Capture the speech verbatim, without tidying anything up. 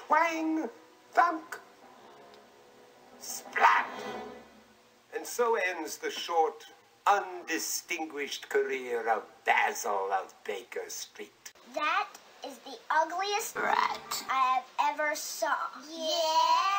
twang, thunk, splat. And so ends the short, undistinguished career of Basil of Baker Street. That is the ugliest rat I have ever saw. Yeah?